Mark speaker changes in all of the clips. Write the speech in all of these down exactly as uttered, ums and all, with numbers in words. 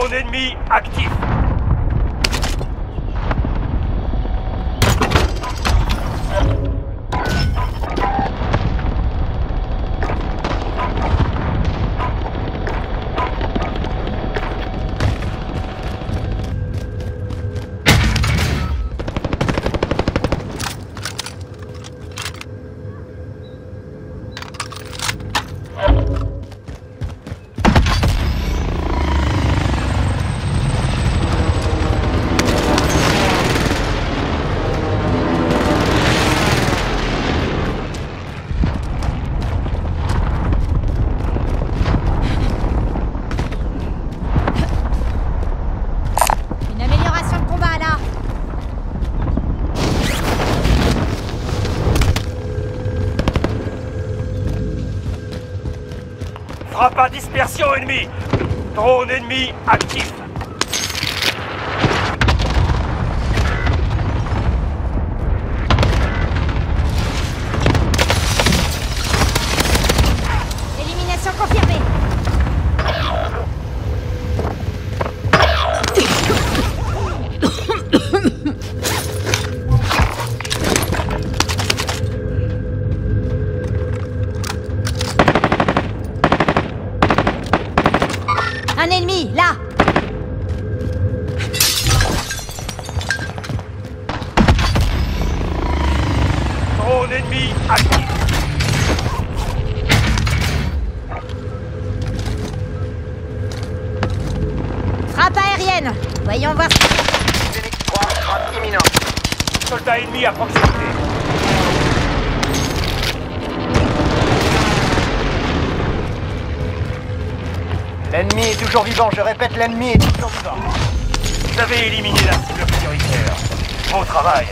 Speaker 1: Drone ennemi actif. Frappe à dispersion ennemie. Drone ennemi actif.
Speaker 2: Élimination confirmée. Un ennemi, là!
Speaker 1: Drone ennemi actif.
Speaker 2: Frappe aérienne! Voyons voir.
Speaker 3: Phoenix trois, frappe imminente.
Speaker 1: Soldat ennemi à proximité.
Speaker 3: L'ennemi est toujours vivant, je répète, l'ennemi est toujours vivant.
Speaker 1: Vous avez éliminé la cible prioritaire. Bon travail.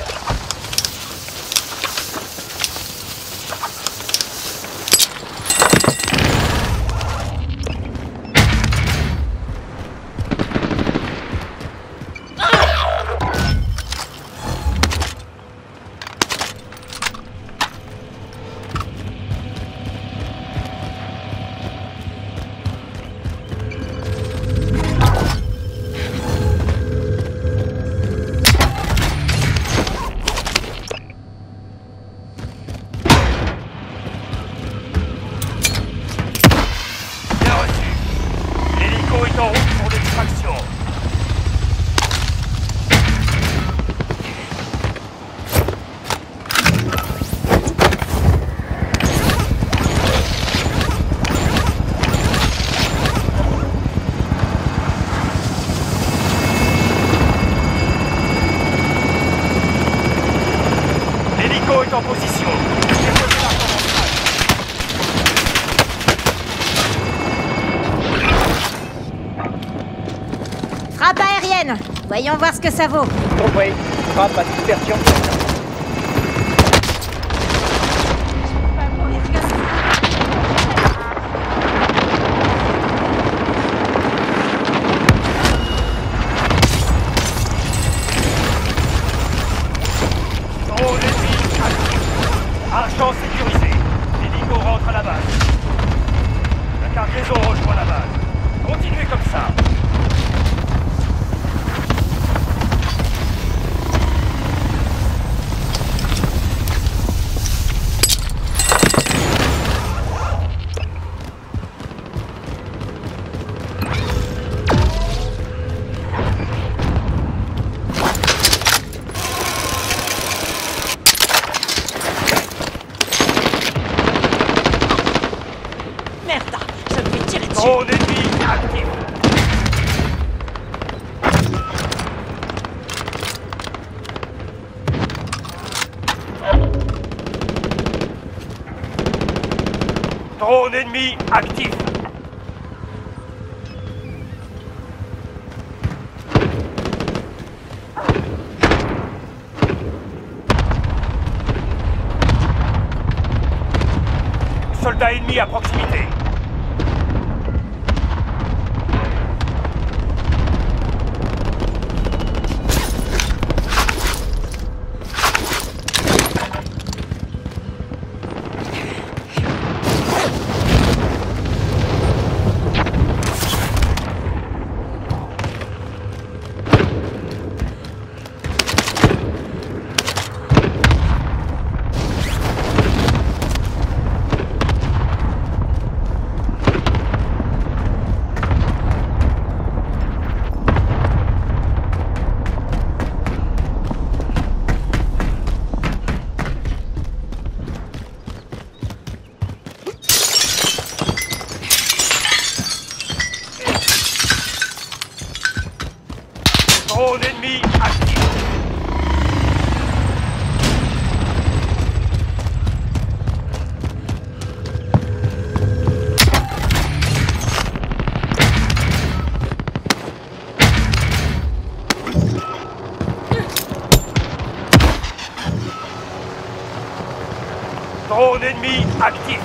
Speaker 1: Est en route pour l'extraction. L'hélico est en position.
Speaker 2: Frappe aérienne! Voyons voir ce que ça vaut.
Speaker 3: Compris. Frappe à dispersion.
Speaker 1: Drone ennemi actif. Argent sécurisé. L'hélico rentre à la base. La cargaison rejoint la base. Continuez comme ça. Drone ennemi actif. Drone ennemi actif. Soldat ennemi à proximité. Drone ennemi actif.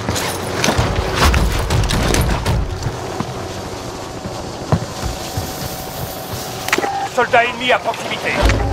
Speaker 1: Soldat ennemi à proximité.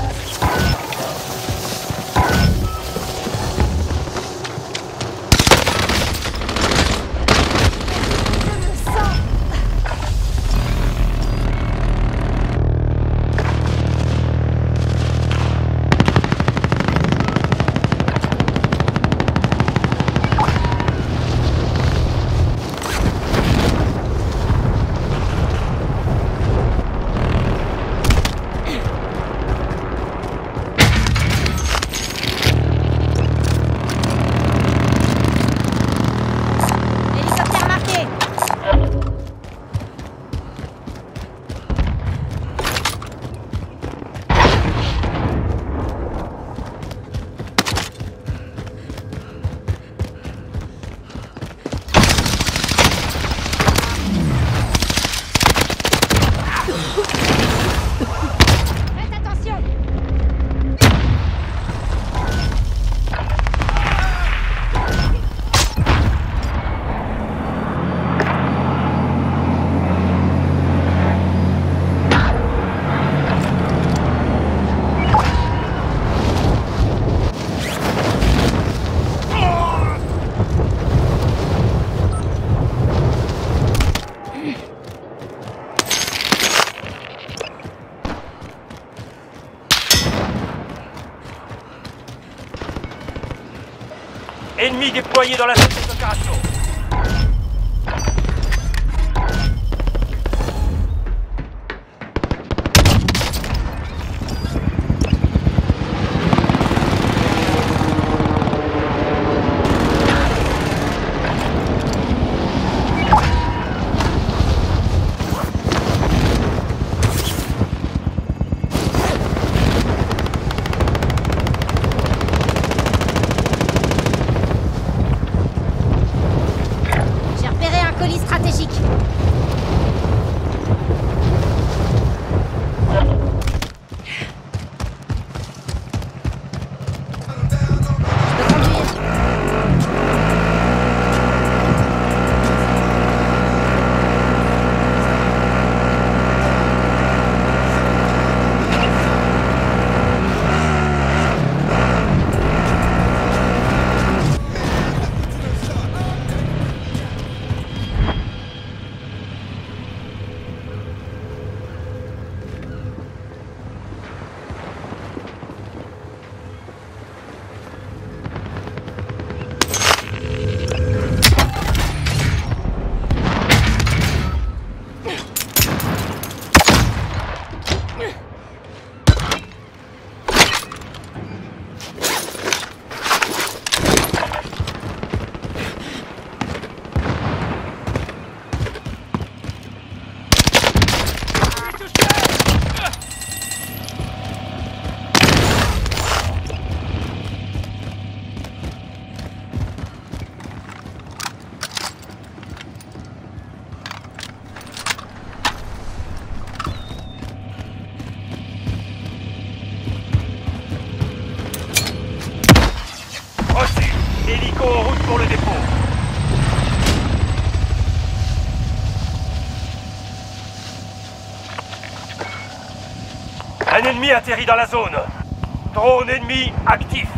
Speaker 1: Ennemi déployé dans la zone d'opération. Hélico en route pour le dépôt. Un ennemi atterrit dans la zone. Drone ennemi actif.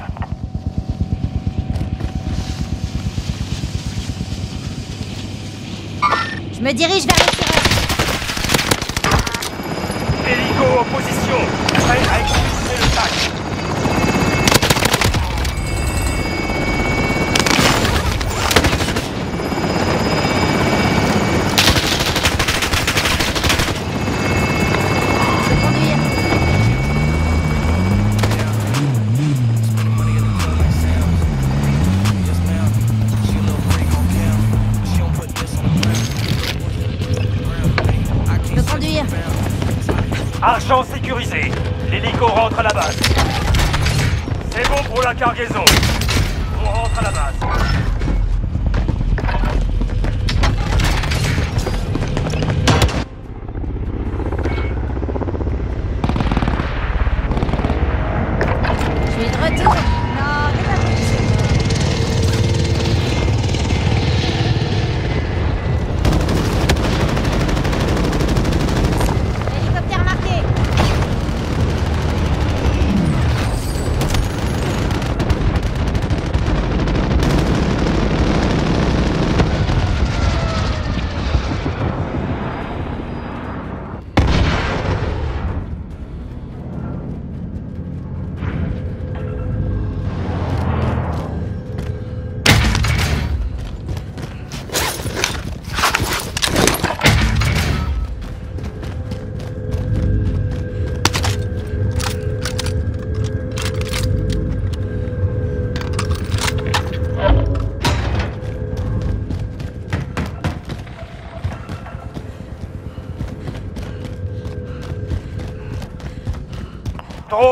Speaker 2: Je me dirige vers le tireur.
Speaker 1: Hélico en position. Prêt à exécuter le tac. Argent sécurisé. L'hélico rentre à la base. C'est bon pour la cargaison. On rentre à la base.
Speaker 2: Je suis de retour. Non, c'est pas possible.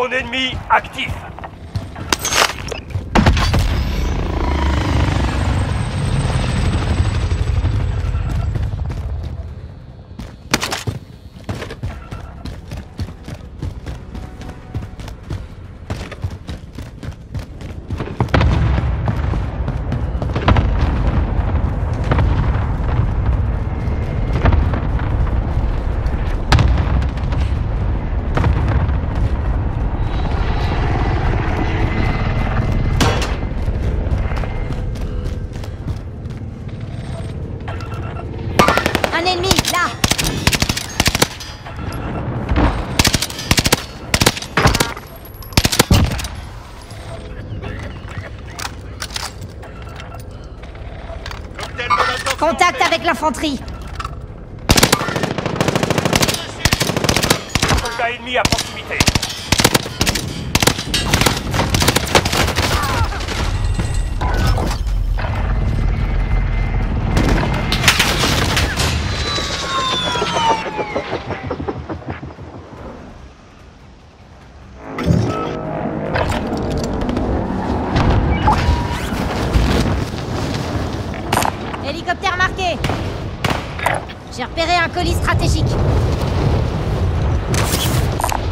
Speaker 1: Drone ennemi actif.
Speaker 2: Un ennemi, là! Contact avec l'infanterie!
Speaker 1: Soldat ennemi à proximité.
Speaker 2: Hélicoptère marqué! J'ai repéré un colis stratégique.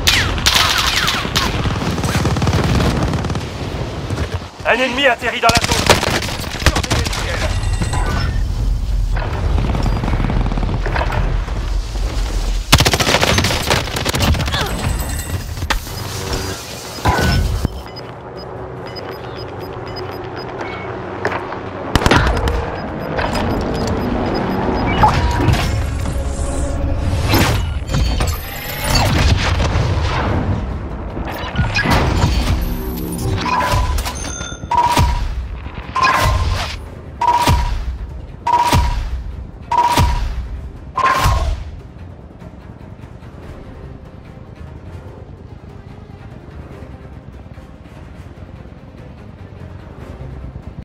Speaker 1: Un ennemi atterrit dans la zone.